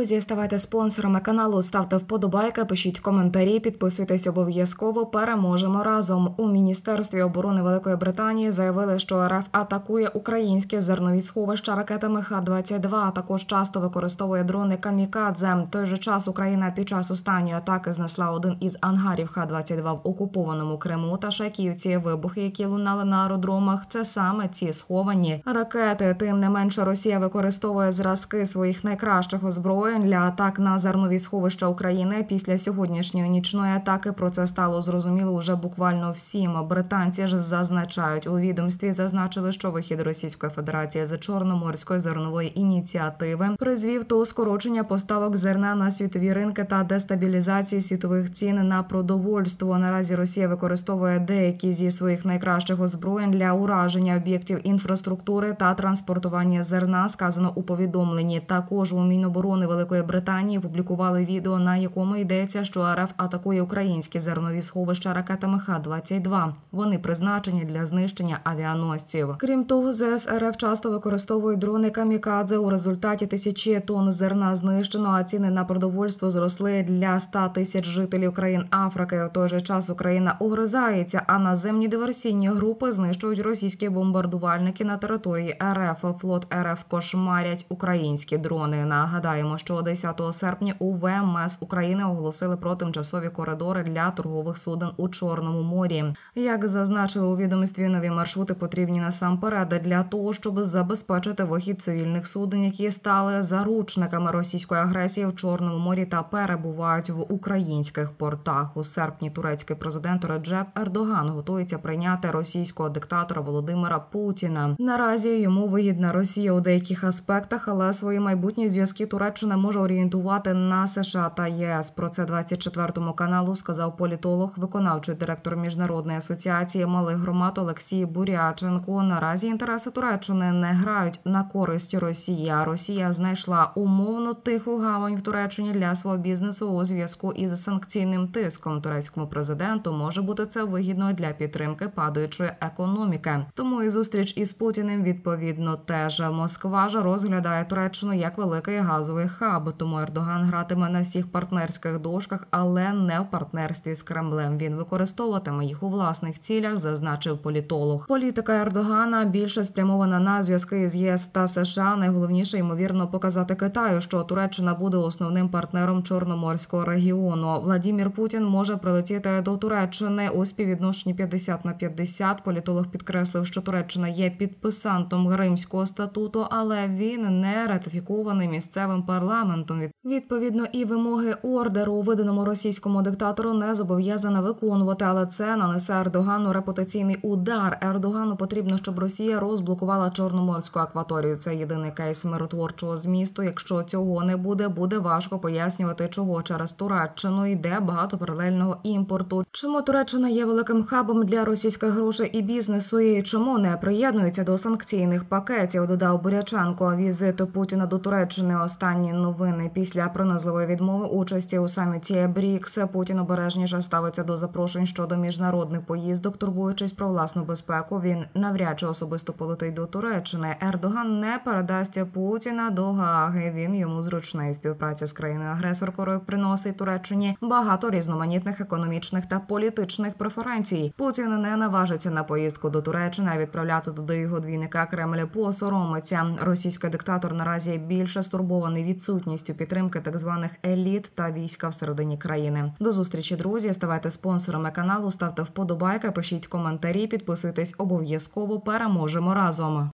Друзі, ставайте спонсорами каналу, ставте вподобайки, пишіть коментарі, підписуйтесь обов'язково. Переможемо разом. У Міністерстві оборони Великої Британії заявили, що РФ атакує українські зернові сховища ракетами Х-22, а також часто використовує дрони «Камікадзе». В той же час Україна під час останньої атаки знесла один із ангарів Х-22 в окупованому Криму та Шайківці. Вибухи, які лунали на аеродромах, це саме ці сховані ракети. Тим не менше, Росія використовує зразки своїх найкращих озброєнь для атак на зернові сховища України. Після сьогоднішньої нічної атаки про це стало зрозуміло уже буквально всім. Британці ж зазначають, у відомстві зазначили, що вихід Російської Федерації з Чорноморської зернової ініціативи призвів до скорочення поставок зерна на світові ринки та дестабілізації світових цін на продовольство. Наразі Росія використовує деякі зі своїх найкращих озброєнь для ураження об'єктів інфраструктури та транспортування зерна, сказано у повідомленні. Також у Міноборони Великої Британії публікували відео, на якому йдеться, що РФ атакує українські зернові сховища ракетами Х-22. Вони призначені для знищення авіаносців. Крім того, ЗС РФ часто використовують дрони «Камікадзе». У результаті тисячі тонн зерна знищено, а ціни на продовольство зросли для 100 тисяч жителів країн Африки. В той же час Україна огризається, а наземні диверсійні групи знищують російські бомбардувальники на території РФ. Флот РФ кошмарять українські дрони. Нагадаємо, що 10 серпня у ВМС України оголосили про тимчасові коридори для торгових суден у Чорному морі. Як зазначили у відомстві, нові маршрути потрібні насамперед для того, щоб забезпечити вихід цивільних суден, які стали заручниками російської агресії в Чорному морі та перебувають в українських портах. У серпні турецький президент Реджеп Ердоган готується прийняти російського диктатора Володимира Путіна. Наразі йому вигідна Росія у деяких аспектах, але свої майбутні зв'язки Туреччина може орієнтувати на США та ЄС. Про це 24-му каналу сказав політолог, виконавчий директор Міжнародної асоціації малих громад Олексій Буряченко. Наразі інтереси Туреччини не грають на користь Росії, а Росія знайшла умовно тиху гавань в Туреччині для свого бізнесу у зв'язку із санкційним тиском. Турецькому президенту може бути це вигідно для підтримки падаючої економіки. Тому і зустріч із Путіним відповідно теж. Москва ж розглядає Туреччину як великий газовий хаб, тому Ердоган гратиме на всіх партнерських дошках, але не в партнерстві з Кремлем. Він використовуватиме їх у власних цілях, зазначив політолог. Політика Ердогана більше спрямована на зв'язки з ЄС та США. Найголовніше, ймовірно, показати Китаю, що Туреччина буде основним партнером Чорноморського регіону. Владимир Путін може прилетіти до Туреччини у співвідношенні 50/50. Політолог підкреслив, що Туреччина є підписантом Римського статуту, але він не ратифікований місцевим парламентом. Відповідно, і вимоги ордеру, виданому російському диктатору, не зобов'язана виконувати, але це нанесе Ердогану репутаційний удар. Ердогану потрібно, щоб Росія розблокувала Чорноморську акваторію. Це єдиний кейс миротворчого змісту. Якщо цього не буде, буде важко пояснювати, чого через Туреччину йде багато паралельного імпорту. Чому Туреччина є великим хабом для російських грошей і бізнесу, і чому не приєднується до санкційних пакетів, додав Буряченко. Візит Путіна до Туреччини – останні новини. Після пронизливої відмови участі у саміті БРІКС Путін обережніше ставиться до запрошень щодо міжнародних поїздок, турбуючись про власну безпеку. Він навряд чи особисто полетить до Туреччини. Ердоган не передасть Путіна до Гааги. Він йому зручний. Співпраця з країною-агресоркою приносить Туреччині багато різноманітних економічних та політичних преференцій. Путін не наважиться на поїздку до Туреччини, а відправляти туди його двійника Кремль посоромиться. Російський диктатор наразі більше стурбований відсутністю підтримки так званих еліт та війська всередині країни. До зустрічі, друзі. Ставайте спонсорами каналу, ставте вподобайки, пишіть коментарі, підписуйтесь обов'язково. Переможемо разом.